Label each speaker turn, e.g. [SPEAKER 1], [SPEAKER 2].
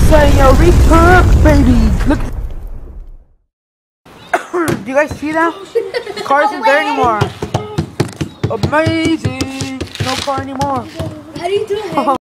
[SPEAKER 1] Señorita, baby. Look. Do you guys see that? The car isn't there anymore. Amazing. No car anymore.
[SPEAKER 2] How do you do it?